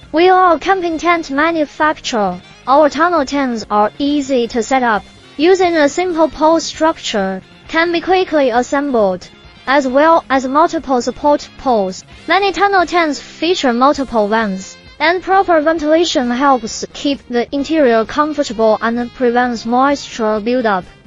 We are a camping tent manufacturer. Our tunnel tents are easy to set up. Using a simple pole structure, can be quickly assembled, as well as multiple support poles. Many tunnel tents feature multiple vents, and proper ventilation helps keep the interior comfortable and prevents moisture buildup.